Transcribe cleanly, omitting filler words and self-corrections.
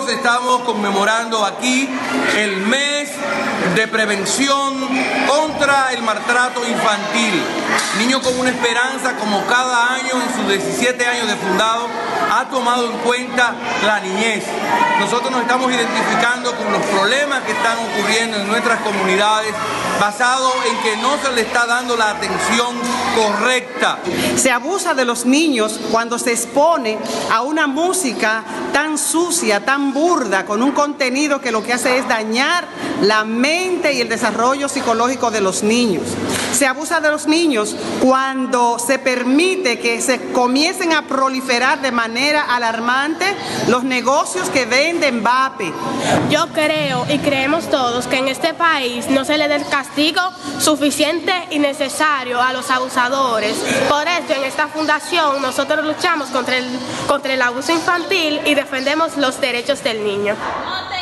nosotros estamos conmemorando aquí el mes de prevención contra el maltrato infantil. Niños con una Esperanza, como cada año en sus 17 años de fundado, ha tomado en cuenta la niñez. Nosotros nos estamos identificando con los problemas que están ocurriendo en nuestras comunidades, basado en que no se le está dando la atención correcta. Se abusa de los niños cuando se expone a una música tan sucia, tan burda, con un contenido que lo que hace es dañar la mente y el desarrollo psicológico de los niños. Se abusa de los niños cuando se permite que se comiencen a proliferar de manera alarmante los negocios que venden vape. Yo creo y creemos todos que en este país no se le dé el castigo suficiente y necesario a los abusadores. Por eso en esta fundación nosotros luchamos contra el abuso infantil y defendemos los derechos del niño.